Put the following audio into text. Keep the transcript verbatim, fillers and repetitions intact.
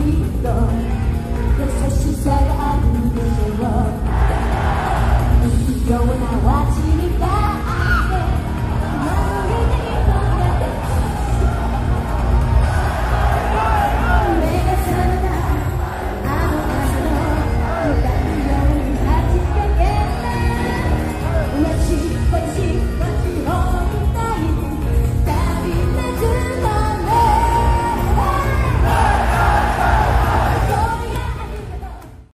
っと優しさがあるんでしょう。不器用な私